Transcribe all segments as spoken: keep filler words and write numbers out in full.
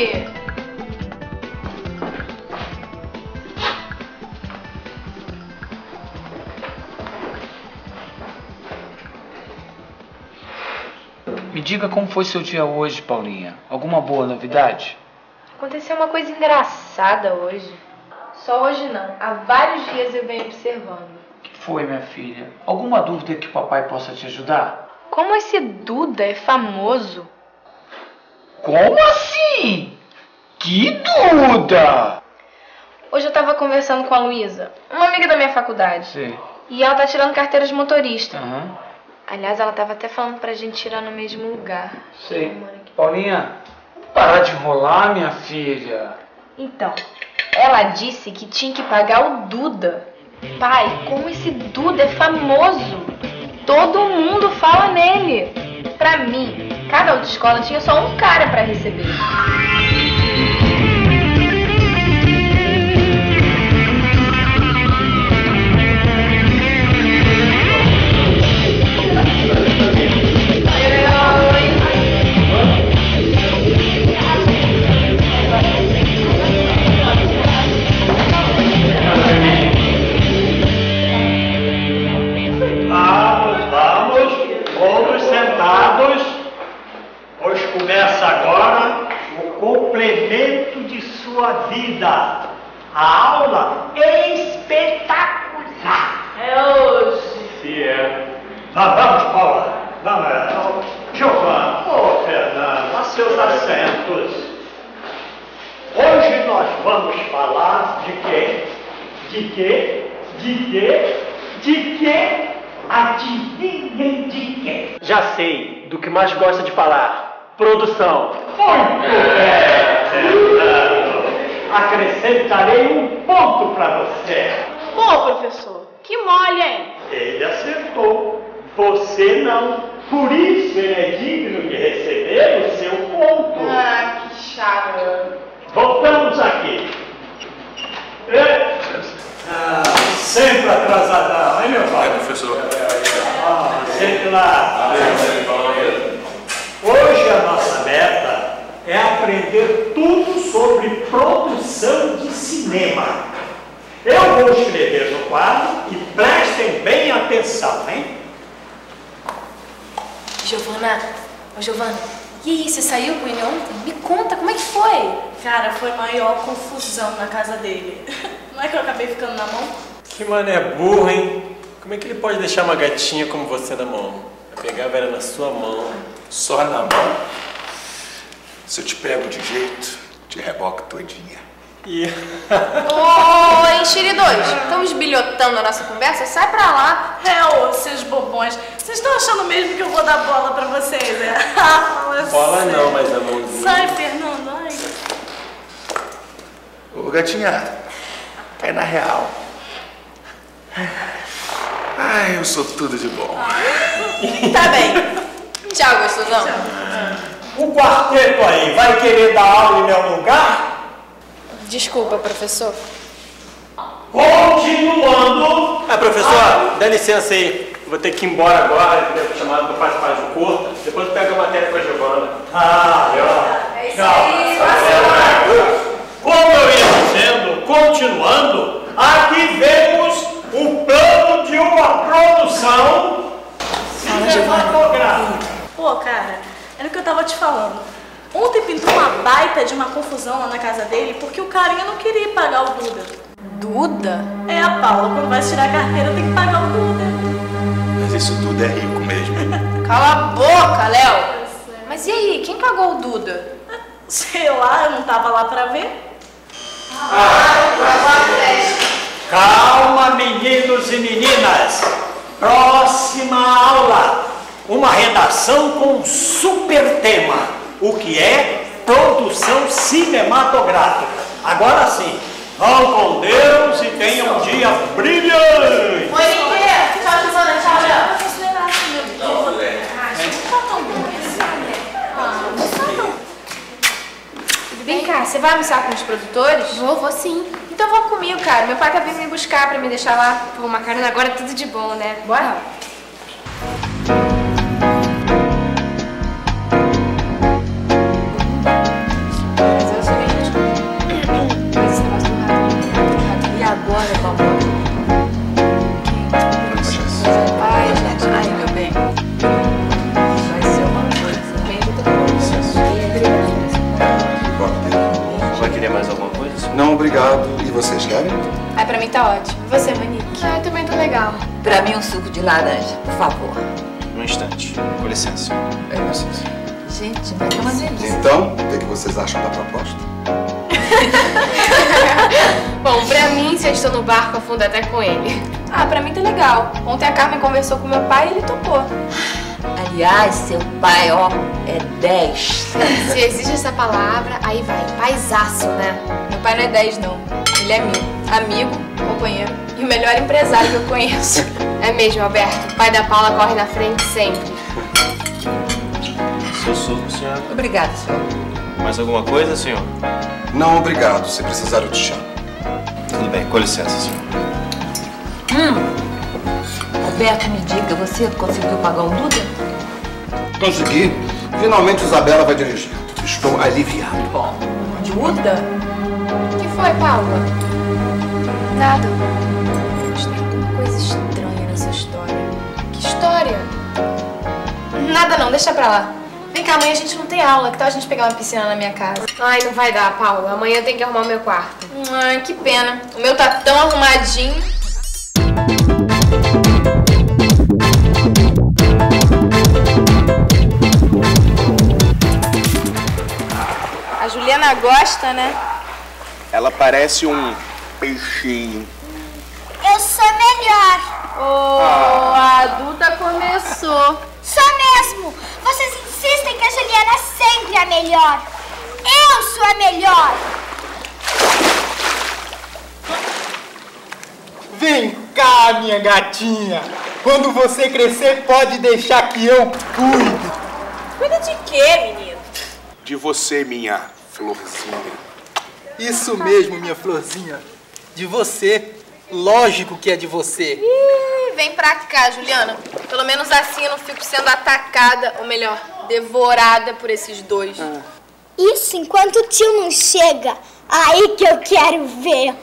Poli! Me diga como foi seu dia hoje, Paulinha. Alguma boa novidade? Aconteceu uma coisa engraçada hoje. Só hoje não. Há vários dias eu venho observando. O que foi, minha filha? Alguma dúvida que o papai possa te ajudar? Como esse Duda é famoso? Como assim? Que Duda? Hoje eu tava conversando com a Luísa, uma amiga da minha faculdade. Sim. E ela tá tirando carteira de motorista. Uhum. Aliás, ela tava até falando pra gente tirar no mesmo lugar. Sei. Paulinha, parar de enrolar, minha filha. Então, ela disse que tinha que pagar o Duda. Pai, como esse Duda é famoso. Todo mundo fala nele. Pra mim, cada autoescola tinha só um cara pra receber. Começa agora o complemento de sua vida. A aula é espetacular. É hoje. Se é. Vamos, vamos, Paula. Vamos, Giovana. Ô, Fernando, a seus assentos. Hoje nós vamos falar de quê? De quê? De quê? De quê? Adivinhem de quê? Já sei, do que mais gosta de falar. Produção. Muito bem, Fernando. Acrescentarei um ponto para você. Pô, professor, que mole, hein? Ele acertou. Você não. Por isso ele é digno de receber o seu ponto. Ah, que chato. Voltamos aqui. É. Ah, sempre atrasadão, hein, meu pai? É, professor. Ah, sempre lá. Hoje a nossa meta é aprender tudo sobre produção de cinema. Eu vou escrever no quadro e prestem bem atenção, hein? Giovana, ô Giovana, e aí, você saiu com ele ontem? Me conta, como é que foi? Cara, foi maior confusão na casa dele. Não é que eu acabei ficando na mão? Que mané burro, hein? Como é que ele pode deixar uma gatinha como você na mão? Pegava ela na sua mão. Só na mão? Se eu te pego de jeito, te reboco todinha. E... Ô, enxeri dois, estamos bilhotando a nossa conversa? Sai pra lá. É, ô, seus bobões. Vocês estão achando mesmo que eu vou dar bola pra vocês, né? Bola não, mas a mãozinha. Sai, Fernando, ai. Ô, gatinha, é na real. Ai, eu sou tudo de bom. Tá bem. Tchau, gostosão. O quarteto aí vai querer dar aula em meu lugar? Desculpa, professor. Continuando. Ah, professor, dá licença aí. Vou ter que ir embora agora. Eu fui chamado para participar do curso. Depois eu pego a matéria com a Giovana. Ah, ó. É isso Tchau. aí, Como eu ia dizendo, continuando, aqui vemos o plano de uma produção cinematográfica. Pô, cara, era o que eu tava te falando. Ontem pintou uma baita de uma confusão lá na casa dele porque o carinha não queria pagar o Duda. Duda? É, a Paula, quando vai tirar a carteira tem que pagar o Duda. Mas isso tudo é rico mesmo. Cala a boca, Léo. Mas e aí, quem pagou o Duda? Sei lá, eu não tava lá pra ver. Calma, meninos e meninas. Próxima aula. Uma redação com um super tema. O que é produção cinematográfica. Agora sim, vão com Deus e tenham um dia brilhante. Oi, Niquê. Tchau, Giovana. Tchau, Léo. Vem cá, você vai almoçar com os produtores? Vou, vou sim. Então vou comigo, cara. Meu pai tá vindo me buscar pra me deixar lá. Pô, uma carona agora é tudo de bom, né? Bora? Mas eu Queria mais alguma coisa? Senhor? Não, obrigado. E vocês querem? Ai, pra mim tá ótimo. E você, Monique? Ai, também tô legal. Pra mim um suco de laranja, por favor. Um instante. Com licença. É, com licença. Gente, vai ter uma delícia. Então, o que, é que vocês acham da proposta? Bom, pra mim, se eu estou no barco, afundo até com ele. Ah, pra mim tá legal. Ontem a Carmen conversou com meu pai e ele topou. Aliás, seu pai, ó, é dez. Se existe essa palavra, aí vai. Paisaço, né? Meu pai não é dez, não. Ele é mil. Amigo, companheiro e o melhor empresário que eu conheço. É mesmo, Alberto. O pai da Paula corre na frente sempre. Seu suco, senhor. Obrigada, senhor. Mais alguma coisa, senhor? Não, obrigado. Se precisar, eu te chamo. Tudo bem, com licença, senhor. Hum. Alberto, me diga, você conseguiu pagar um Duda? Consegui. Finalmente Isabela vai dirigir. Estou aliviado. Bom. Duda? O que foi, Paula? Nada. Mas tem alguma coisa estranha nessa história. Que história? Nada não, deixa pra lá. Vem cá, amanhã a gente não tem aula. Que tal a gente pegar uma piscina na minha casa? Ai, não vai dar, Paula. Amanhã tem que arrumar o meu quarto. Ai, que pena. O meu tá tão arrumadinho. A Juliana gosta, né? Ela parece um peixinho. Eu sou melhor. Oh, a Duda começou. Sou mesmo. Vocês insistem que a Juliana sempre é a melhor. Eu sou a melhor. Vem cá, minha gatinha. Quando você crescer, pode deixar que eu cuido. Cuida de quê, menino? De você, minha florzinha. Isso mesmo, minha florzinha. De você. Lógico que é de você. Ih, vem pra cá, Juliana. Pelo menos assim eu não fico sendo atacada, ou melhor, devorada por esses dois. Ah. Isso enquanto o tio não chega. Aí que eu quero ver.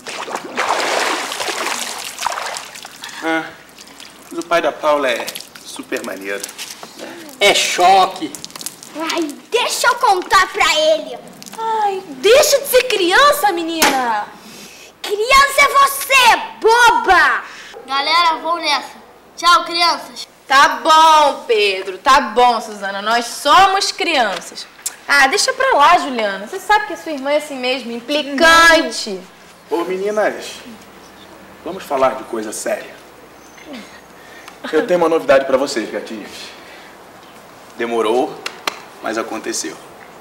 Ah, mas o pai da Paula é super maneiro. É choque. Ai, deixa eu contar pra ele. Ai, deixa de ser criança, menina. Criança é você, boba! Galera, vou nessa. Tchau, crianças. Tá bom, Pedro. Tá bom, Suzana. Nós somos crianças. Ah, deixa pra lá, Juliana. Você sabe que a sua irmã é assim mesmo, implicante. Ô, meninas, vamos falar de coisa séria. Eu tenho uma novidade pra vocês, gatinhas. Demorou, mas aconteceu.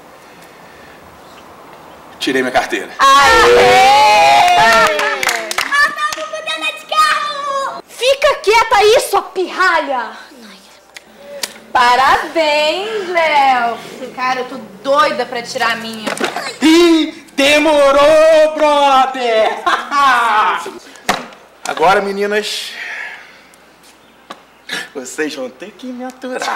Tirei minha carteira. Aê! Ah, vamos mudar de carro! Fica quieta aí, sua pirralha! Parabéns, Léo. Cara, eu tô doida pra tirar a minha. Ih, demorou, brother! Agora, meninas, vocês vão ter que me aturar.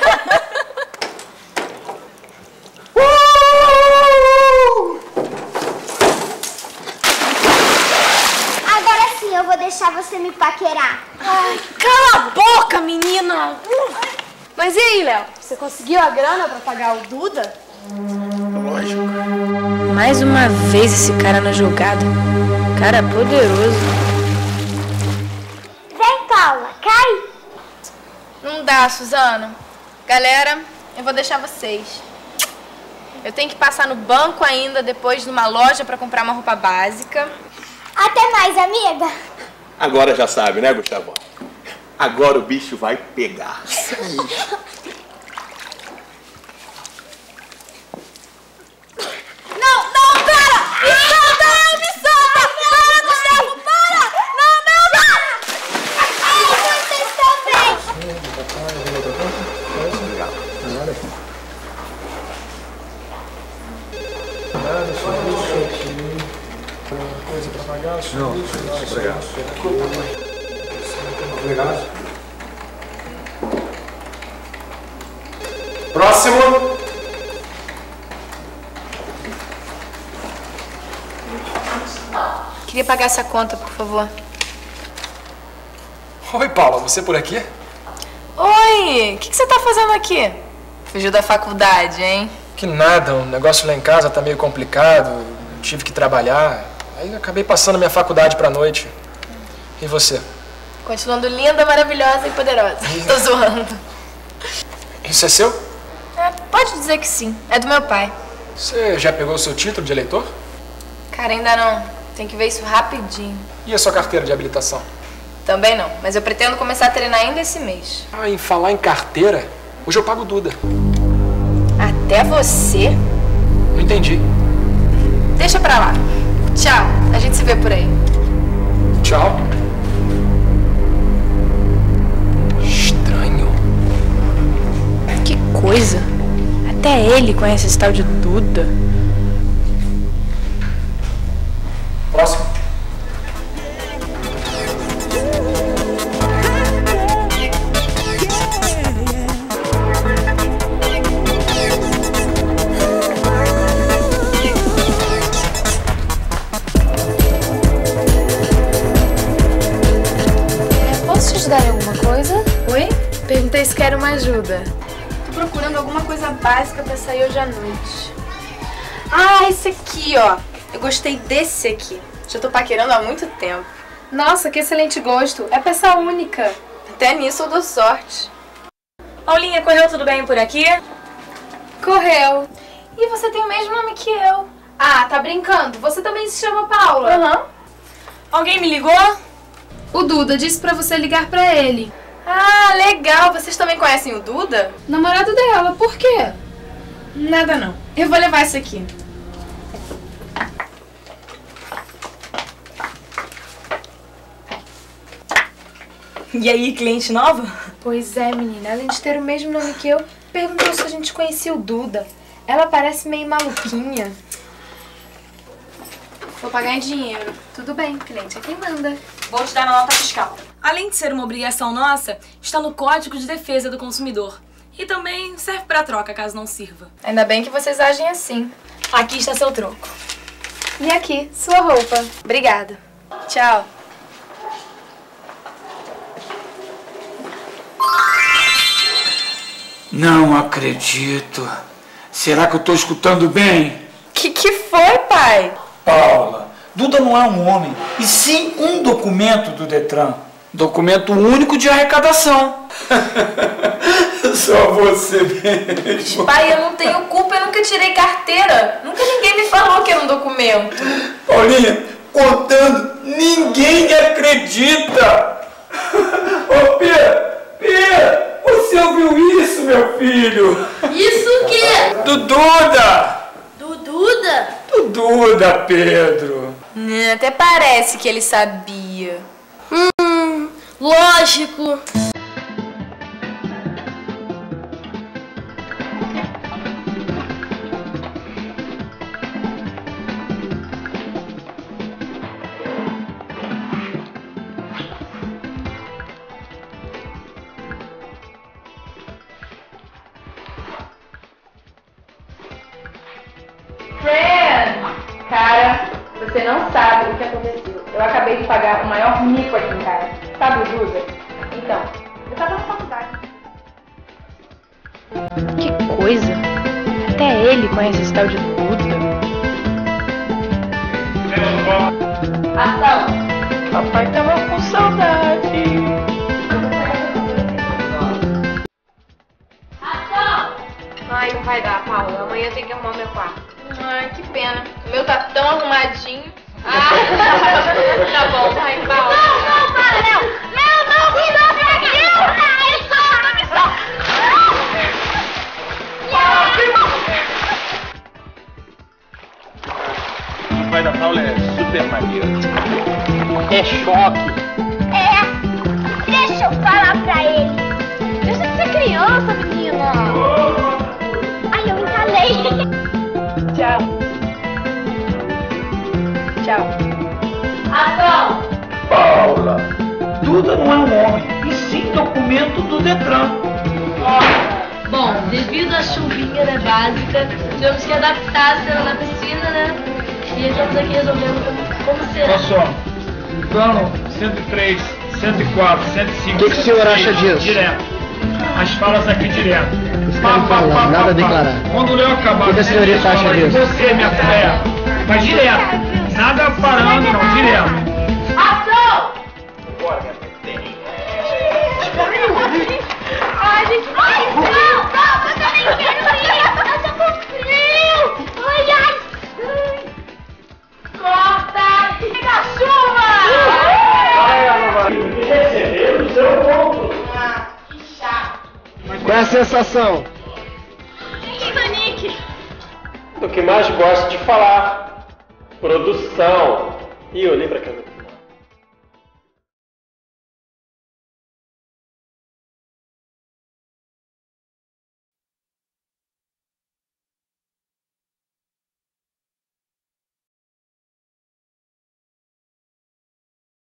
Agora sim eu vou deixar você me paquerar. Ai, cala a boca, menina! Mas e aí, Léo? Você conseguiu a grana pra pagar o Duda? Lógico. Mais uma vez esse cara na jogada. Cara poderoso. Vem, Paula, cai. Não dá, Suzana. Galera, eu vou deixar vocês. Eu tenho que passar no banco ainda, depois numa loja pra comprar uma roupa básica. Até mais, amiga. Agora já sabe, né, Gustavo? Agora o bicho vai pegar. Não, não, para! Me solta, me solta! Para, Gustavo, para! Não, não, não! Ai, vocês também! Coisa pra pagar? Não, obrigado. Obrigado. Próximo. Queria pagar essa conta, por favor. Oi, Paula, você por aqui? Oi, o que, que você tá fazendo aqui? Fugiu da faculdade, hein? Que nada, o negócio lá em casa tá meio complicado. tive que trabalhar, aí acabei passando a minha faculdade pra noite. E você? Continuando linda, maravilhosa e poderosa. Tô zoando. Isso é seu? É, pode dizer que sim. É do meu pai. Você já pegou o seu título de eleitor? Cara, ainda não. Tem que ver isso rapidinho. E a sua carteira de habilitação? Também não, mas eu pretendo começar a treinar ainda esse mês. Ah, em falar em carteira, hoje eu pago Duda. Até você? Não entendi. Deixa pra lá. Tchau, a gente se vê por aí. Tchau. Estranho. Que coisa. Até ele conhece esse tal de Duda. Próximo. Posso te ajudar em alguma coisa? Oi? Perguntei se quer uma ajuda. Tô procurando alguma coisa básica pra sair hoje à noite. Ah, esse aqui, ó. Eu gostei desse aqui. Já tô paquerando há muito tempo. Nossa, que excelente gosto. É peça única. Até nisso eu dou sorte. Paulinha, correu tudo bem por aqui? Correu. E você tem o mesmo nome que eu. Ah, tá brincando? Você também se chama Paula. Aham. Uhum. Alguém me ligou? O Duda disse pra você ligar pra ele. Ah, legal. Vocês também conhecem o Duda? Namorado dela. Por quê? Nada não. Eu vou levar isso aqui. E aí, cliente nova? Pois é, menina. Além de ter o mesmo nome que eu, perguntou se a gente conhecia o Duda. Ela parece meio maluquinha. Vou pagar em dinheiro. Tudo bem, cliente é quem manda. Vou te dar na nota fiscal. Além de ser uma obrigação nossa, está no Código de Defesa do Consumidor. E também serve para troca, caso não sirva. Ainda bem que vocês agem assim. Aqui está seu troco. E aqui, sua roupa. Obrigada. Tchau. Não acredito. Será que eu tô escutando bem? Que que foi, pai? Paula, Duda não é um homem, e sim um documento do Detran. Documento único de arrecadação. Só você mesmo. Pai, eu não tenho culpa, eu nunca tirei carteira. Nunca ninguém me falou que era um documento. Paulinha, contando, ninguém acredita. Ô, Pia, Pia, você ouviu isso, meu filho? Isso o quê? Do Duda. Do Duda? Do Duda, Pedro. Hum, até parece que ele sabia. Hum, lógico. Fran! Cara, você não sabe o que aconteceu. Eu acabei de pagar o maior mico aqui em casa. Sabe o Duda? Então, eu tava na faculdade. Que coisa! Até ele conhece esse tal de Duda. Ação! Papai tava com saudade. Ação! Ai, não vai dar, Paula. Amanhã eu tenho que arrumar meu quarto. Ai, que pena. O meu tá tão arrumadinho. Ah, tá bom, vai, Paula. Não, não, para, Léo! Léo, não, cuidado, vem aqui! Ai, solta, me solta! O pai da Paula é super maneiro. É choque. É, deixa eu falar pra ele. Deixa de ser criança, menina. Ai, eu entalei. Tchau. Tchau. Ação! Paula, Duda não é um homem, e sim documento do Detran. Bom, devido à chuvinha, né, básica, tivemos que adaptar a cena na piscina, né? E estamos aqui resolvendo como, como será. Olha só, o plano cento e três, cento e quatro, cento e cinco... O que, que o senhor acha disso? Direto. As falas aqui direto. Os caras falam, nada a declarar. Quando o Léo acabar... O que a senhorita acha disso? Você, minha filha. Mas direto. Nada parando, não. Direto. Ação! Bora, minha filha. Ai, gente. Ai, não, não, eu também quero ir. Eu tô com frio. Ai, ai. Corta! Pega a chuva! Recebeu o seu ponto. Ah, que chato. Qual é a sensação? Titanic. Do que mais gosto de falar. Produção. Ih, eu olhei pra câmera.